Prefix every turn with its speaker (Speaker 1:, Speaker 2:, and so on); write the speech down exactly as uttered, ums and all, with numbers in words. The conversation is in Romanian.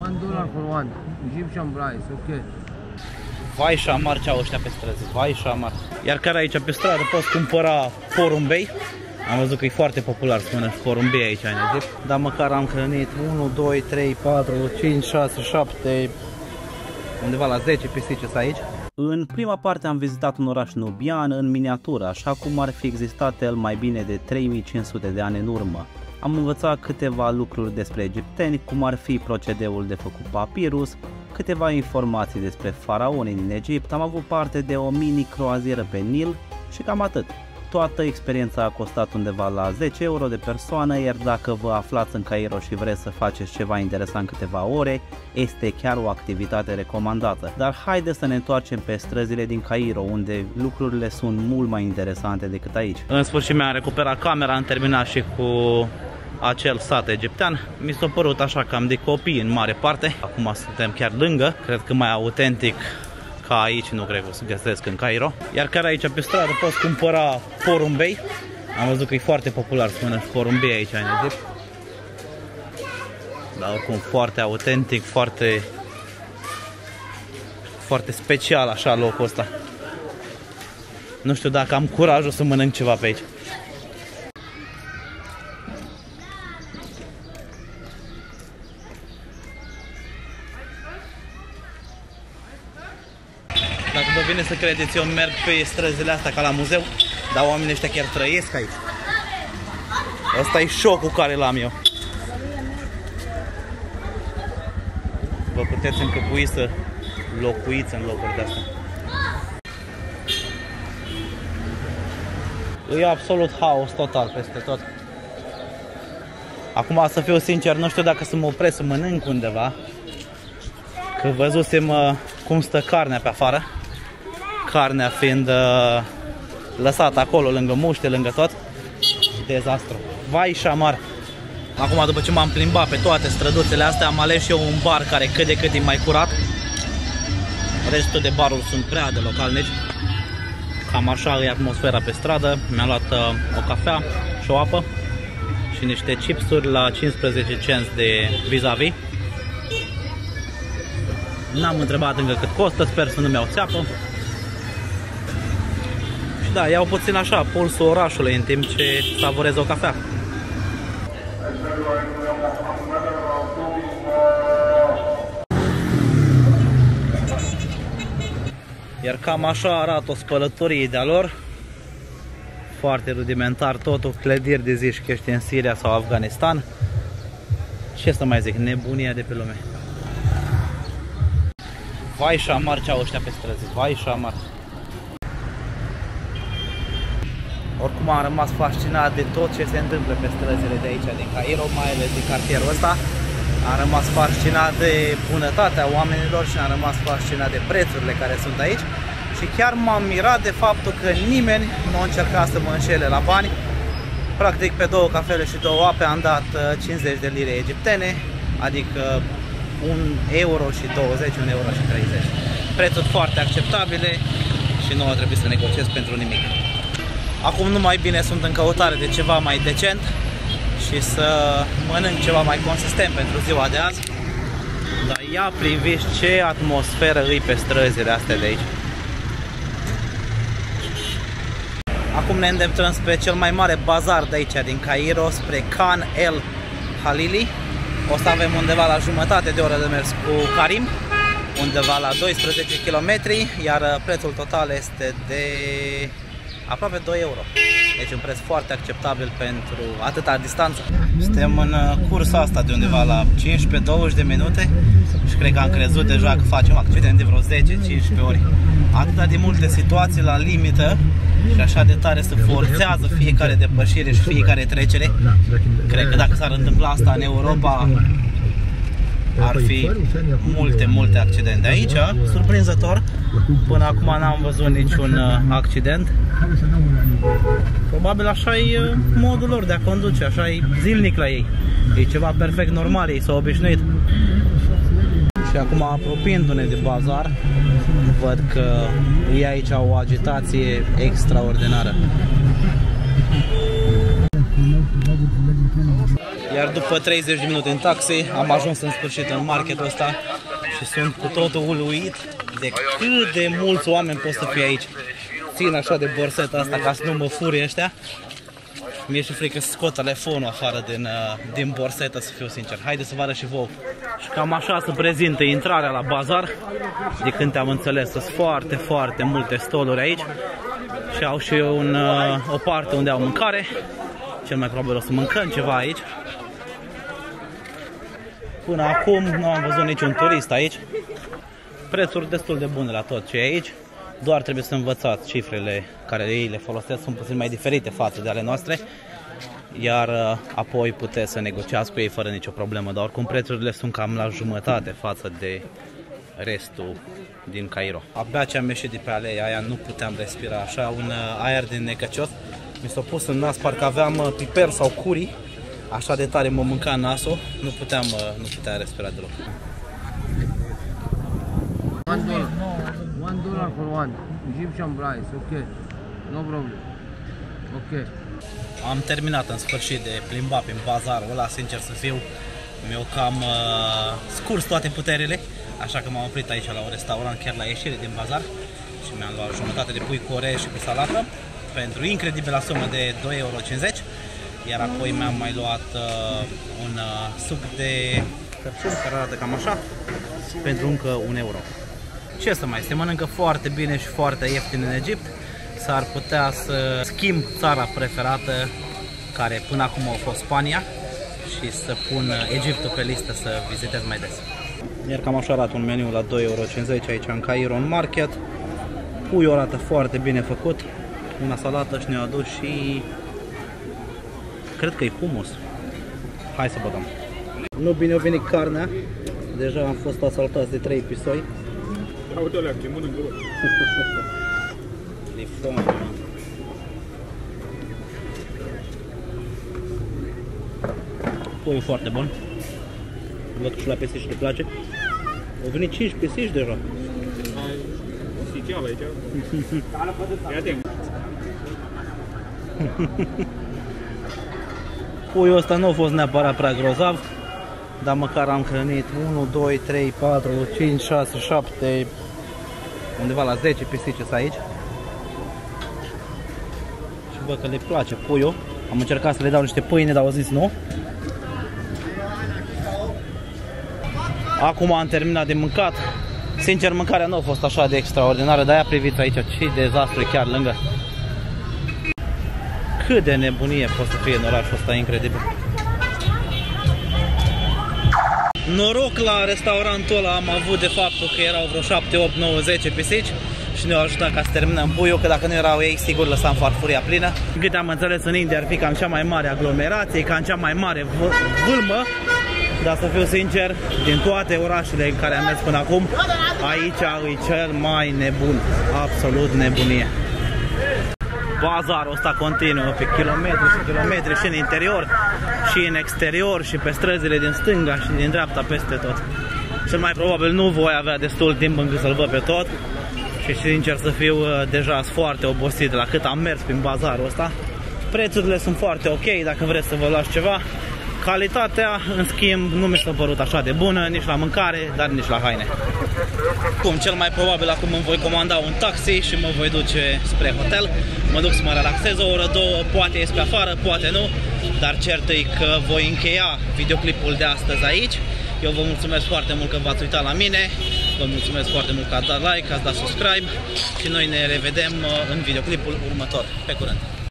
Speaker 1: one dollar for one. Egyptian price, ok.
Speaker 2: Vai și amar ce au ăștia pe străzi, vai și amar. Iar care aici pe stradă poți cumpăra porumbei. Am văzut că e foarte popular să mănânci porumbei aici în Egipt. Dar măcar am hrănit unu, doi, trei, patru, cinci, șase, șapte, undeva la zece pisici aici. În prima parte am vizitat un oraș nubian în miniatură, așa cum ar fi existat el mai bine de trei mii cinci sute de ani în urmă. Am învățat câteva lucruri despre egipteni, cum ar fi procedeul de făcut papirus, câteva informații despre faraonii din Egipt, am avut parte de o mini croazieră pe Nil și cam atât. Toată experiența a costat undeva la zece euro de persoană, iar dacă vă aflați în Cairo și vreți să faceți ceva interesant câteva ore, este chiar o activitate recomandată. Dar haideți să ne întoarcem pe străzile din Cairo, unde lucrurile sunt mult mai interesante decât aici. În sfârșit mi-am recuperat camera, am terminat și cu acel sat egiptean. Mi s-a părut așa cam de copii în mare parte. Acum suntem chiar lângă, cred că mai autentic ca aici nu cred că o să găsesc în Cairo. Iar care aici pe stradă poți cumpăra porumbei. Am văzut că e foarte popular să mănânci porumbei aici în Egipt. Dar oricum foarte autentic, foarte foarte special așa locul ăsta. Nu știu dacă am curajul să mănânc ceva pe aici. Dacă vă vine să credeți, eu merg pe străzile astea ca la muzeu, dar oamenii ăștia chiar trăiesc aici. Ăsta e șocul care l-am eu. Vă puteți încăpui să locuiți în locuri de astea. E absolut haos total peste tot. Acum, să fiu sincer, nu știu dacă să mă opresc să mănânc undeva, că văzusem uh, cum stă carnea pe afară. Carnea fiind uh, lăsată acolo lângă muște, lângă tot. Dezastru. Vai și amar. Acum, după ce m-am plimbat pe toate străduțele astea, am ales și eu un bar care cât de cât e mai curat. Restul de baruri sunt prea de localnici. Cam așa e atmosfera pe stradă. Mi-am luat uh, o cafea și o apă și niște chipsuri la cincisprezece cenți de vis-a-vis. N-am întrebat încă cât costă, sper să nu mi-au țeapă. Și da, iau puțin așa pulsul orașului în timp ce savorez o cafea. Iar cam așa arată o spălătorie de-a lor. Foarte rudimentar totul, clădiri de zici că ești în Siria sau Afganistan. Ce să mai zic, nebunia de pe lume. Vai și amar ce au ăștia pe străzi, vai și amar. Oricum am rămas fascinat de tot ce se întâmplă pe străzile de aici, din Cairo, mai ales din cartierul ăsta. Am rămas fascinat de bunătatea oamenilor și am rămas fascinat de prețurile care sunt aici. Și chiar m-am mirat de faptul că nimeni nu a încercat să mă înșele la bani. Practic pe două cafele și două ape am dat cincizeci de lire egiptene, adică un euro și douăzeci, un euro și treizeci. Prețuri foarte acceptabile și nu a trebuit să negociez pentru nimic. Acum nu mai bine sunt în căutare de ceva mai decent și să mănânc ceva mai consistent pentru ziua de azi. Dar ia priviți ce atmosferă îi pe străzile astea de aici. Acum ne îndreptăm spre cel mai mare bazar de aici din Cairo, spre Khan El Halili. O să avem undeva la jumătate de oră de mers cu Karim, undeva la doisprezece kilometri, iar prețul total este de aproape doi euro. Deci un preț foarte acceptabil pentru atâta distanță. Suntem în cursa asta de undeva la cincisprezece douăzeci de minute și cred că am crezut deja că facem accident de vreo zece cincisprezece ori. Atâta de multe situații la limită și așa de tare se forțează fiecare depășire și fiecare trecere. Cred că dacă s-ar întâmpla asta în Europa, ar fi multe, multe accidente. Aici, surprinzător, până acum n-am văzut niciun accident. Probabil așa e modul lor de a conduce, așa e zilnic la ei. E ceva perfect normal, ei s-au obișnuit. Și acum, apropiindu-ne de bazar, văd că e aici o agitație extraordinară. Iar după treizeci de minute în taxi am ajuns în sfârșit în marketul ăsta și sunt cu totul uluit de cât de mulți oameni pot să fie aici. Țin așa de borseta asta ca să nu mă furie ăștia. Mi-e și frică să scot telefonul afară din, din borsetă, să fiu sincer. Haideți să vă arăt și vouă. Și cam așa se prezintă intrarea la bazar. De când te-am înțeles, sunt foarte, foarte multe stoluri aici. Și au și un, o parte unde au mâncare. Cel mai probabil o să mâncăm ceva aici. Până acum nu am văzut niciun turist aici. Prețuri destul de bune la tot ce e aici. Doar trebuie să învățați cifrele care ei le folosesc, sunt puțin mai diferite față de ale noastre. Iar apoi puteți să negociați cu ei fără nicio problemă. Dar oricum prețurile sunt cam la jumătate față de restul din Cairo. Abia ce am ieșit de pe aleea aia nu puteam respira, așa un aer din necăcios. Mi s-a pus în nas, parcă aveam piper sau curi. Așa de tare mă mânca nasul, nu puteam, nu puteam respira deloc.
Speaker 1: One dollar. One dollar for one. Egyptian rice. Okay. No problem. Okay.
Speaker 2: Am terminat în sfârșit de plimbat prin bazarul ăla, sincer să fiu. Mi-au cam uh, scurs toate puterile, așa că m-am oprit aici la un restaurant chiar la ieșire din bazar și mi-am luat jumătate de pui cu orez și cu salată pentru incredibilă sumă de doi euro cincizeci. Iar apoi mi-am mai luat uh, un uh, suc de cărciun care arată cam așa pentru încă un euro. Ce să mai, se mănâncă foarte bine și foarte ieftin în Egipt. S-ar putea să schimb țara preferată, care până acum a fost Spania, și să pun Egiptul pe listă să vizitez mai des. Iar cam așa arată un meniu la doi euro cincizeci aici în Cairo, în market. Puiul arată foarte bine făcut, una salată și ne-a adus și cred că e hummus. Hai să băgăm. Nu bine a venit carnea, deja am fost asaltați de trei pisoi.
Speaker 3: Uite-o-lea, ce mănâncă.
Speaker 2: E foame. Puiul foarte bun. Văd că și la pisici le place. Au venit cinci pisici deja.
Speaker 3: Oficial aici. Ia atent.
Speaker 2: Puiul ăsta nu a fost neapărat prea grozav, dar măcar am hrănit unu, doi, trei, patru, cinci, șase, șapte, undeva la zece pisici aici. Și văd că le place puiul. Am încercat să le dau niște pâine, dar au zis nu. Acum am terminat de mâncat. Sincer, mâncarea nu a fost așa de extraordinară, dar aia priviți aici ce dezastru e chiar lângă. Cât de nebunie poate să fie în orașul ăsta, incredibil. Noroc la restaurantul ăla am avut de faptul că erau vreo șapte, opt, nouă, zece pisici și ne-au ajutat ca să terminăm puiul, că dacă nu erau ei, sigur lăsam farfuria plină. Cât am înțeles, în India ar fi cam cea mai mare aglomerație, cam cea mai mare vâlmă, dar să fiu sincer, din toate orașele în care am mers până acum, aici e cel mai nebun, absolut nebunie. Bazarul ăsta continuă pe kilometri și kilometri și în interior și în exterior și pe străzile din stânga și din dreapta, peste tot. Cel mai probabil nu voi avea destul timp încât să-l văd pe tot și sincer să fiu, deja sunt foarte obosit de la cât am mers prin bazarul ăsta. Prețurile sunt foarte ok dacă vreți să vă luați ceva. Calitatea, în schimb, nu mi s-a părut așa de bună, nici la mâncare, dar nici la haine. Cum, cel mai probabil acum îmi voi comanda un taxi și mă voi duce spre hotel. Mă duc să mă relaxez o oră, două, poate ies pe afară, poate nu, dar cert e că voi încheia videoclipul de astăzi aici. Eu vă mulțumesc foarte mult că v-ați uitat la mine, vă mulțumesc foarte mult că ați dat like, că ați dat subscribe și noi ne revedem în videoclipul următor. Pe curând!